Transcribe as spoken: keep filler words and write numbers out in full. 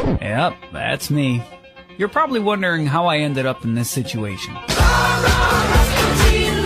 Yep, that's me. You're probably wondering how I ended up in this situation. Rah, rah,